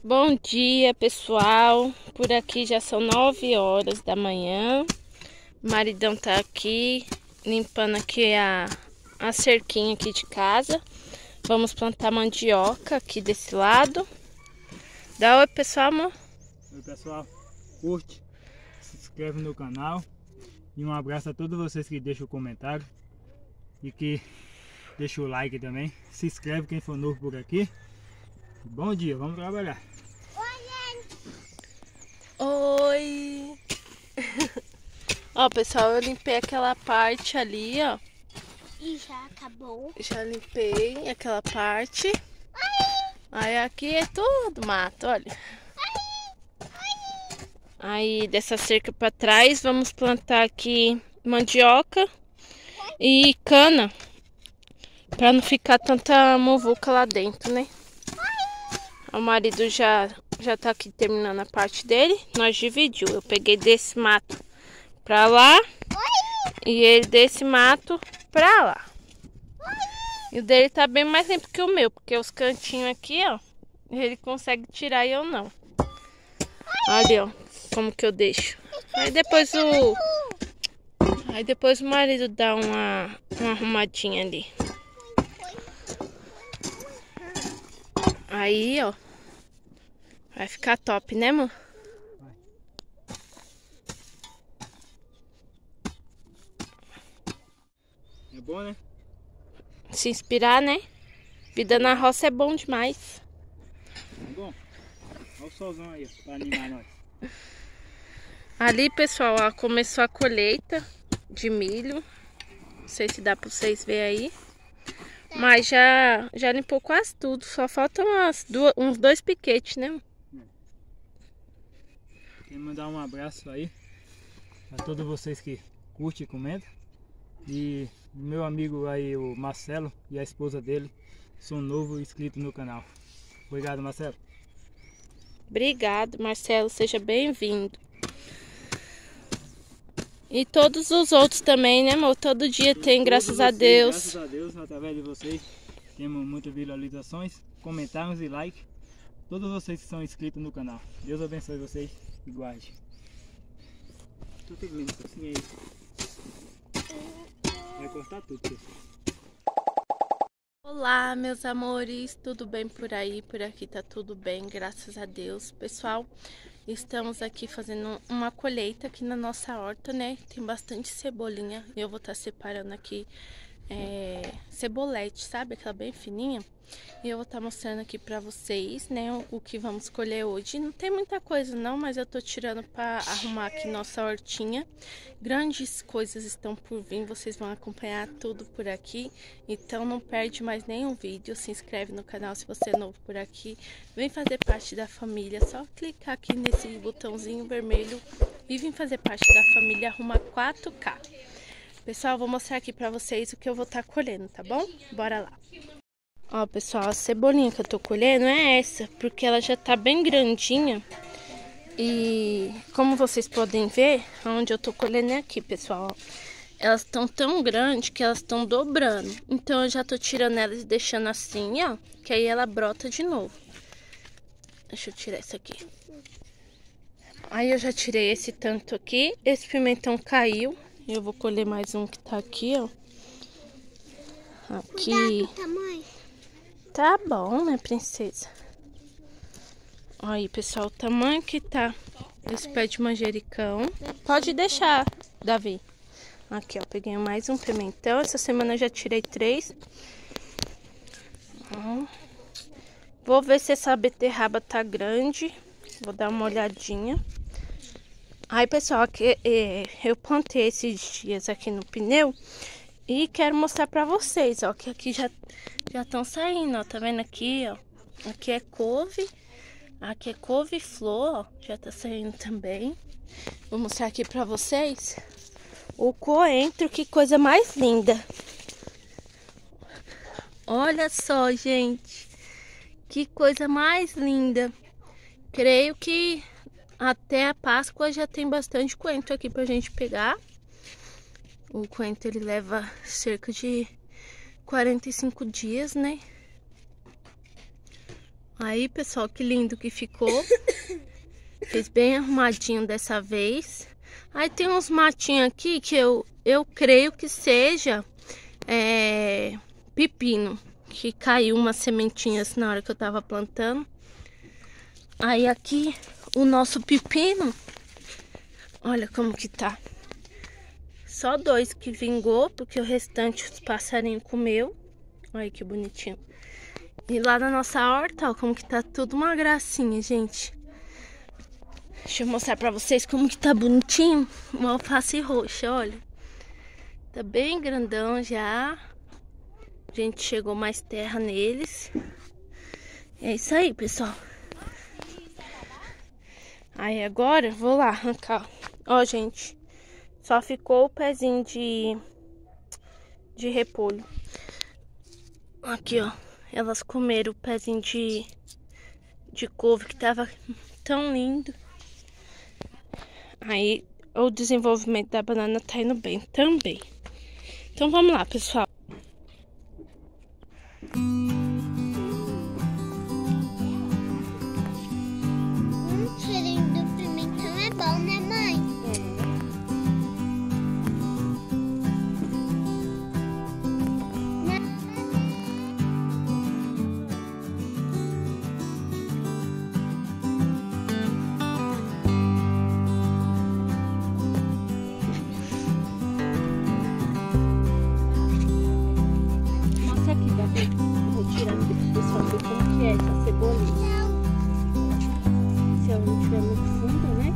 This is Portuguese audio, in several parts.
Bom dia, pessoal. Por aqui já são 9 horas da manhã. O maridão tá aqui limpando aqui a cerquinha aqui de casa. Vamos plantar mandioca aqui desse lado. Dá oi, pessoal, amor. Oi, pessoal. Curte, se inscreve no canal. E um abraço a todos vocês que deixam o comentário e que deixam o like também. Se inscreve quem for novo por aqui. Bom dia, vamos trabalhar. Oi! Ó, pessoal, eu limpei aquela parte ali, ó. E já acabou. Já limpei aquela parte. Aí aqui é tudo mato, olha. Aí dessa cerca pra trás, vamos plantar aqui mandioca e cana. Pra não ficar tanta muvuca lá dentro, né? O marido já tá aqui terminando a parte dele. Nós dividiu. Eu peguei desse mato pra lá e ele desse mato pra lá. E o dele tá bem mais limpo que o meu, porque os cantinhos aqui, ó, ele consegue tirar e eu não. Olha, ó, como que eu deixo. Aí depois o marido dá uma arrumadinha ali. Aí, ó, vai ficar top, né, amor? É bom, né? Se inspirar, né? Vida na roça é bom demais. É bom. Olha o solzão aí, ó, pra animar nós. Ali, pessoal, ó, começou a colheita de milho. Não sei se dá pra vocês verem aí. Mas já limpou quase tudo. Só faltam uns 2 piquetes, né? Quero mandar um abraço aí a todos vocês que curtem e comentam. E meu amigo aí, o Marcelo, e a esposa dele, são novo inscrito no canal. Obrigado, Marcelo. Obrigado, Marcelo. Seja bem-vindo. E todos os outros também, né, amor? Todo dia tem, graças a Deus. Graças a Deus, através de vocês, temos muitas visualizações, comentários e like. Todos vocês que são inscritos no canal. Deus abençoe vocês e guarde. Tô terminando assim aí. Vai cortar tudo, pessoal. Olá, meus amores, tudo bem por aí? Por aqui tá tudo bem, graças a Deus. Pessoal, estamos aqui fazendo uma colheita aqui na nossa horta, né? Tem bastante cebolinha. Eu vou estar separando aqui cebolete, sabe? Aquela bem fininha. E eu vou estar mostrando aqui pra vocês, né? O que vamos colher hoje. Não tem muita coisa não, mas eu tô tirando pra arrumar aqui nossa hortinha. Grandes coisas estão por vir, vocês vão acompanhar tudo por aqui. Então não perde mais nenhum vídeo. Se inscreve no canal se você é novo por aqui. Vem fazer parte da família. Só clicar aqui nesse botãozinho vermelho e vir fazer parte da família Rumo a 4K. Pessoal, vou mostrar aqui pra vocês o que eu vou estar colhendo, tá bom? Bora lá. Ó, pessoal, a cebolinha que eu tô colhendo é essa, porque ela já tá bem grandinha. E como vocês podem ver, onde eu tô colhendo é aqui, pessoal. Elas estão tão grandes que elas estão dobrando. Então eu já tô tirando elas e deixando assim, ó, que aí ela brota de novo. Deixa eu tirar isso aqui. Aí eu já tirei esse tanto aqui. Esse pimentão caiu. Eu vou colher mais um que tá aqui, ó. Aqui. Cuidado com o tamanho. Tá bom, né, princesa? Aí, pessoal, o tamanho que tá esse pé de manjericão. Pode deixar, Davi. Aqui, ó, peguei mais um pimentão. Essa semana eu já tirei 3. Vou ver se essa beterraba tá grande. Vou dar uma olhadinha. Aí, pessoal, aqui, eu plantei esses dias aqui no pneu. E quero mostrar pra vocês, ó, que aqui já estão saindo, ó, tá vendo aqui, ó. Aqui é couve e flor, ó, já tá saindo também. Vou mostrar aqui pra vocês o coentro, que coisa mais linda. Olha só, gente, que coisa mais linda. Creio que até a Páscoa já tem bastante coentro aqui pra gente pegar. O coentro, ele leva cerca de 45 dias, né? Aí, pessoal, que lindo que ficou. Fez bem arrumadinho dessa vez. Aí tem uns matinhos aqui que eu creio que seja pepino. Que caiu umas sementinhas na hora que eu tava plantando. Aí aqui o nosso pepino. Olha como que tá. Só 2 que vingou, porque o restante os passarinhos comeu. Olha que bonitinho. E lá na nossa horta, ó, como que tá tudo uma gracinha, gente. Deixa eu mostrar pra vocês como que tá bonitinho. Uma alface roxa, olha. Tá bem grandão já. A gente chegou mais terra neles. É isso aí, pessoal. Aí agora, vou lá arrancar. Ó, gente. Só ficou o pezinho de repolho. Aqui, ó. Elas comeram o pezinho de couve que tava tão lindo. Aí o desenvolvimento da banana tá indo bem também. Então vamos lá, pessoal. O cheirinho do pimentão é bom, né, mãe? Mostra aqui, Gabi. Vou tirar aqui pro pessoal ver como que é essa cebolinha. Se ela não estiver muito funda, né?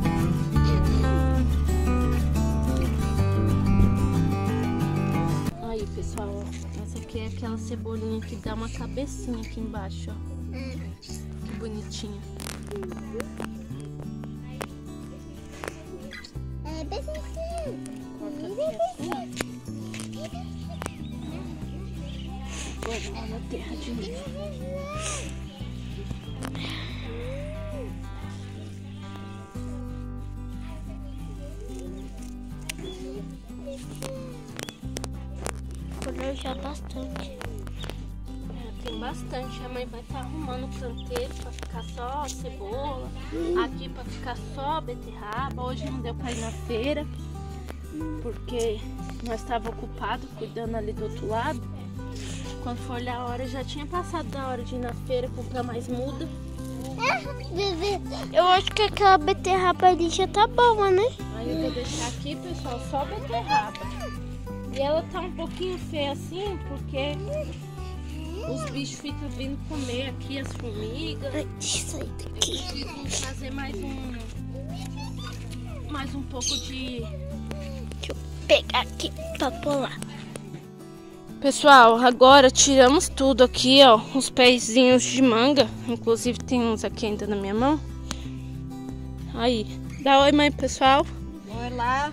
Aí, pessoal, ó. Essa aqui é aquela cebolinha que dá uma cabecinha aqui embaixo, ó. Que bonitinha. É bem assim. Corta aqui assim. Vou lá na terra de novo. Colheu já bastante. Tem bastante. A mãe vai estar arrumando o canteiro pra ficar só cebola. Aqui pra ficar só beterraba. Hoje não deu pra ir na feira, porque nós estávamos ocupados cuidando ali do outro lado. Quando for olhar a hora, já tinha passado da hora de ir na feira comprar mais muda. Bebê, eu acho que aquela beterraba ali já tá boa, né? Aí eu vou deixar aqui, pessoal, só beterraba. E ela tá um pouquinho feia assim, porque os bichos ficam vindo comer aqui, as formigas. Deixa eu sair daqui. Eu preciso fazer mais um pouco de... Deixa eu pegar aqui pra pular. Pessoal, agora tiramos tudo aqui, ó, os pezinhos de manga. Inclusive tem uns aqui ainda na minha mão. Aí, dá oi, mãe, pessoal. Oi lá.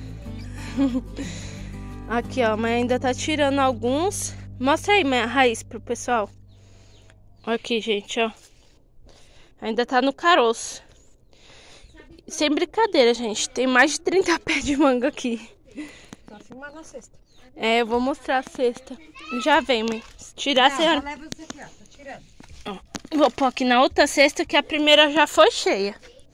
Aqui, ó, a mãe ainda tá tirando alguns. Mostra aí, mãe, a raiz pro pessoal. Olha aqui, gente, ó. Ainda tá no caroço. Sem brincadeira, gente. Tem mais de 30 pés de manga aqui. Tá filmando a cesta. É, eu vou mostrar a cesta. Já vem, mãe. Se tirar, a senhora... Leva isso aqui, ó. Tá tirando. Ó, vou pôr aqui na outra cesta, que a primeira já foi cheia.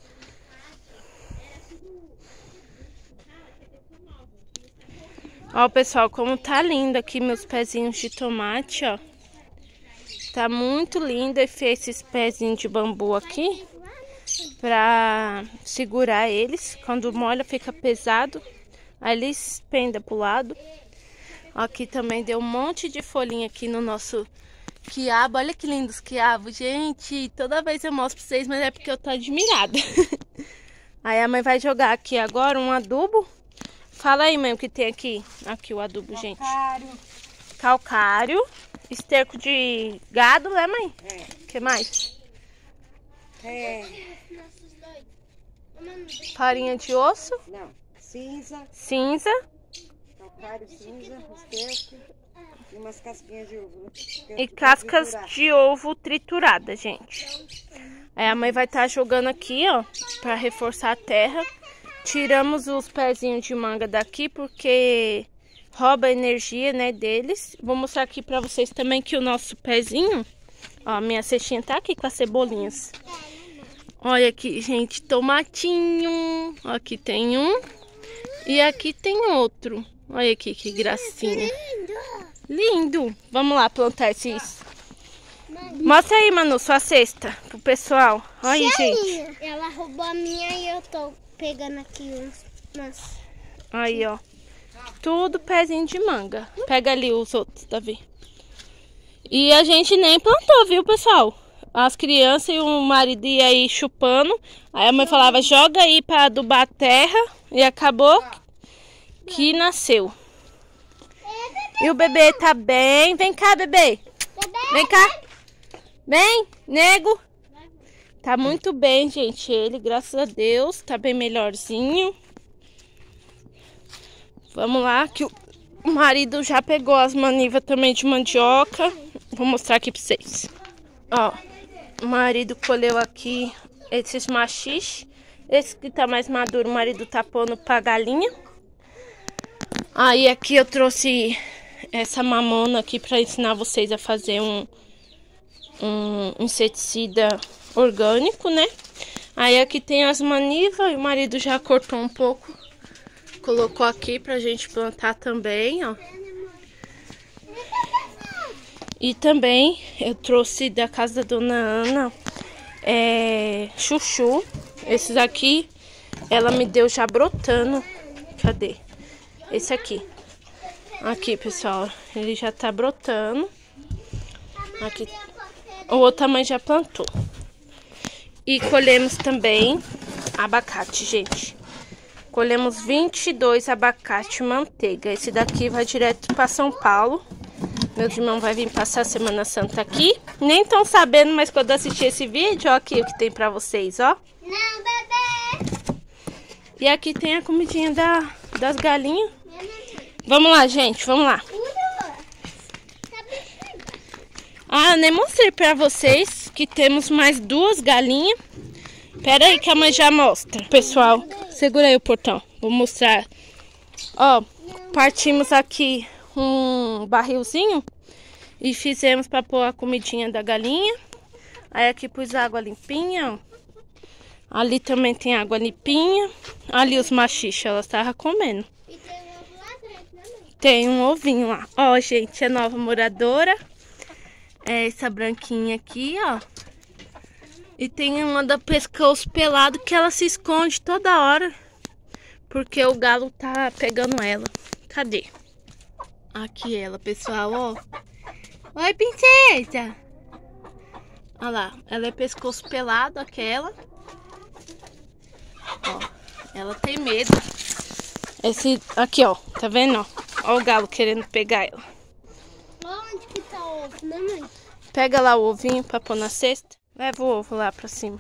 Ó, pessoal, como tá lindo aqui meus pezinhos de tomate, ó. Tá muito lindo. E fiz esses pezinhos de bambu aqui pra segurar eles. Quando molha fica pesado. Aí eles pendem pro lado. Aqui também deu um monte de folhinha aqui no nosso quiabo. Olha que lindos quiabos, gente. Toda vez eu mostro pra vocês, mas é porque eu tô admirada. Aí a mãe vai jogar aqui agora um adubo. Fala aí, mãe, o que tem aqui. Aqui o adubo, gente. Calcário. Esterco de gado, né, mãe? É. O que mais? Farinha de osso. Não. Cinza. Cinza. Calcário, cinza, esterco e umas casquinhas de ovo. E cascas de ovo triturada, gente. Aí a mãe vai estar jogando aqui, ó, pra reforçar a terra. Tiramos os pezinhos de manga daqui porque rouba a energia, né, deles. Vou mostrar aqui pra vocês também que o nosso pezinho, Ó, minha cestinha tá aqui com as cebolinhas. Olha aqui, gente, tomatinho. Aqui tem um. E aqui tem outro. Olha aqui, que gracinha. Lindo. Vamos lá plantar esses. Mostra aí, Manu, sua cesta pro pessoal. Olha aí, gente. Ela roubou a minha e eu tô pegando aqui umas... Aí, ó. Tudo pezinho de manga. Pega ali os outros, Davi. E a gente nem plantou, viu, pessoal? As crianças e o marido iam aí chupando. Aí a mãe falava, joga aí pra adubar a terra. E acabou que nasceu. E o bebê tá bem. Vem cá, bebê. Vem cá. Vem, nego. Tá muito bem, gente. Ele, graças a Deus, tá bem melhorzinho. Vamos lá, que o marido já pegou as manivas também de mandioca. Vou mostrar aqui pra vocês. Ó, o marido colheu aqui esses machixe. Esse que tá mais maduro, o marido tá pondo pra galinha. Aí aqui eu trouxe essa mamona aqui pra ensinar vocês a fazer um inseticida orgânico, né? Aí aqui tem as manivas e o marido já cortou um pouco. Colocou aqui pra gente plantar também, ó. E também eu trouxe da casa da dona Ana chuchu. Esses aqui ela me deu já brotando. Cadê? Esse aqui. Aqui, pessoal, ele já tá brotando. Aqui. O outro a mãe já plantou. E colhemos também abacate, gente. Colhemos 22 abacate manteiga. Esse daqui vai direto para São Paulo. Meus irmãos vão vir passar a Semana Santa aqui. Nem estão sabendo, mas quando assistir esse vídeo, ó aqui o que tem para vocês, ó. Não, bebê! E aqui tem a comidinha das galinhas. Vamos lá, gente, vamos lá. Ah, eu nem mostrei pra vocês que temos mais 2 galinhas. Pera aí que a mãe já mostra. Pessoal, segura aí o portão. Vou mostrar. Ó, partimos aqui um barrilzinho e fizemos pra pôr a comidinha da galinha. Aí aqui pus água limpinha, ó. Ali também tem água limpinha. Ali os machixe, elas estavam comendo. E tem um ovo lá dentro, né, mãe? Tem um ovinho lá. Ó, gente, a nova moradora. É essa branquinha aqui, ó. E tem uma da pescoço pelado que ela se esconde toda hora. Porque o galo tá pegando ela. Cadê? Aqui ela, pessoal, ó. Oi, princesa. Olha lá, ela é pescoço pelado, aquela. Ó, ela tem medo. Esse aqui, ó, tá vendo, ó? Ó o galo querendo pegar ela. Onde que tá o ovo, né, mãe? Pega lá o ovinho pra pôr na cesta. Leva o ovo lá pra cima.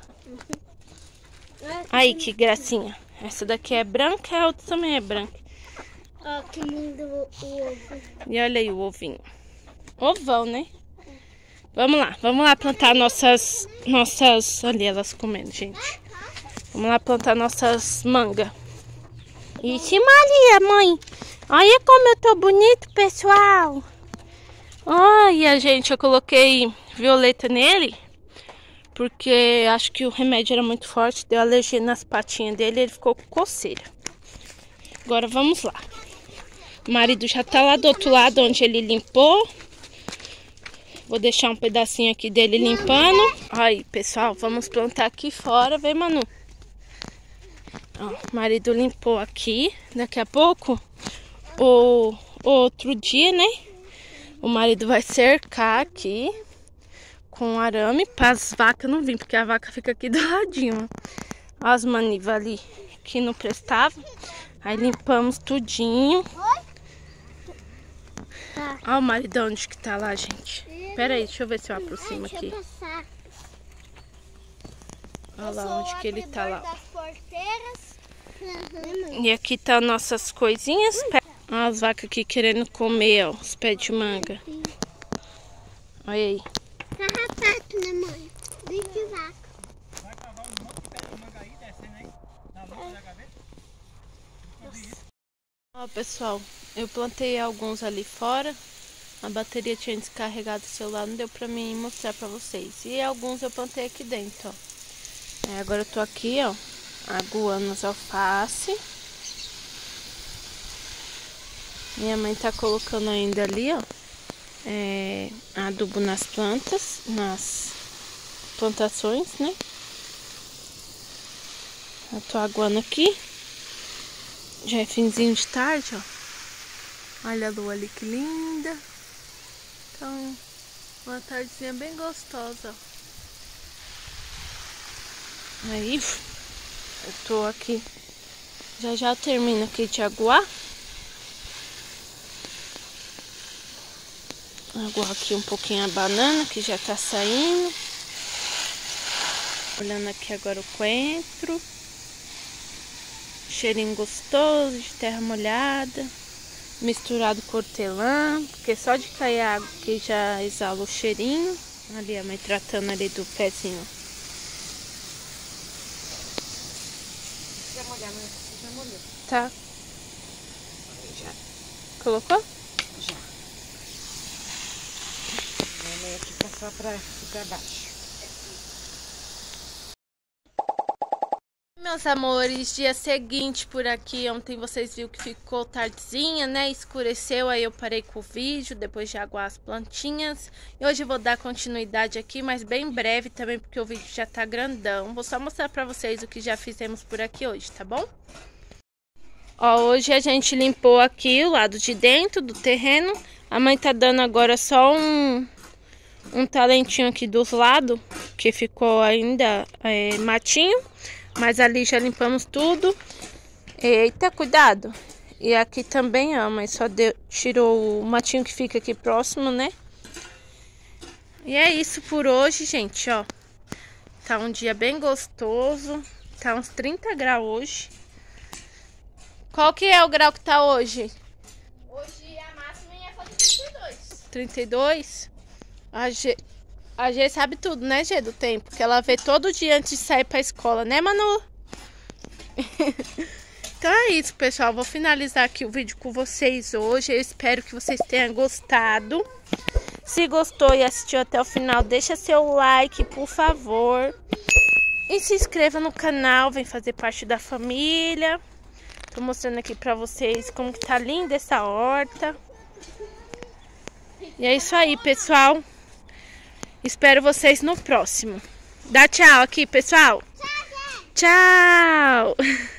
Aí, que gracinha. Essa daqui é branca, a outra também é branca. Ó, que lindo o ovo. E olha aí o ovinho. Ovão, né? Vamos lá plantar nossas... Olha elas comendo, gente. Vamos lá plantar nossas mangas. Ixi, Maria, mãe. Olha como eu tô bonito, pessoal. Olha, gente, eu coloquei violeta nele. Porque acho que o remédio era muito forte. Deu alergia nas patinhas dele e ele ficou com coceira. Agora vamos lá. O marido já tá lá do outro lado onde ele limpou. Vou deixar um pedacinho aqui dele limpando. Aí, pessoal, vamos plantar aqui fora. Vem, Manu. Ó, o marido limpou aqui. Daqui a pouco, outro dia, né? O marido vai cercar aqui com arame para as vacas não virem, porque a vaca fica aqui do ladinho. Ó, as manivas ali que não prestavam. Aí limpamos tudinho. Ó o marido onde que tá lá, gente. Pera aí, deixa eu ver se eu aproximo aqui. Olha lá onde que ele tá lá. E aqui tá nossas coisinhas. Olha as vacas aqui querendo comer, ó, os pés de manga. Olha aí. Carrapato, né, mãe? Bicho vaca. Vai cavar um monte de pé de manga aí, descendo aí. Na volta da gaveta. Ó, pessoal, eu plantei alguns ali fora. A bateria tinha descarregado o celular, não deu pra mim mostrar pra vocês. E alguns eu plantei aqui dentro, ó. Agora eu tô aqui, ó, aguando as alface. Minha mãe tá colocando ainda ali, ó, adubo nas plantas, nas plantações, né? Eu tô aguando aqui. Já é finzinho de tarde, ó. Olha a lua ali que linda. Então, uma tardezinha bem gostosa, ó. Aí, eu tô aqui. Já eu termino aqui de aguar. Aguar aqui um pouquinho a banana, que já tá saindo. Olhando aqui agora o coentro. Cheirinho gostoso de terra molhada. Misturado com hortelã, porque só de cair a água que já exala o cheirinho. Ali a mãe tratando ali do pezinho. Já molhar, mas já molhou. Tá. Já. Colocou? Já. Minha mãe aqui tá só pra ficar baixo. Meus amores, dia seguinte por aqui, ontem vocês viram que ficou tardezinha, né? Escureceu, aí eu parei com o vídeo, depois de aguar as plantinhas. E hoje eu vou dar continuidade aqui, mas bem breve também, porque o vídeo já tá grandão. Vou só mostrar pra vocês o que já fizemos por aqui hoje, tá bom? Ó, hoje a gente limpou aqui o lado de dentro do terreno. A mãe tá dando agora só um talentinho aqui dos lados, que ficou ainda matinho. Mas ali já limpamos tudo. Eita, cuidado. E aqui também, ó, mas só tirou o matinho que fica aqui próximo, né? E é isso por hoje, gente, ó. Tá um dia bem gostoso. Tá uns 30 graus hoje. Qual que é o grau que tá hoje? Hoje a máxima ia fazer 32. 32? A G sabe tudo, né, G, do tempo. Que ela vê todo dia antes de sair pra escola, né, Manu? Então é isso, pessoal. Vou finalizar aqui o vídeo com vocês hoje. Eu espero que vocês tenham gostado. Se gostou e assistiu até o final, deixa seu like, por favor. E se inscreva no canal, vem fazer parte da família. Tô mostrando aqui pra vocês como que tá linda essa horta. E é isso aí, pessoal. Espero vocês no próximo. Dá tchau aqui, pessoal. Tchau.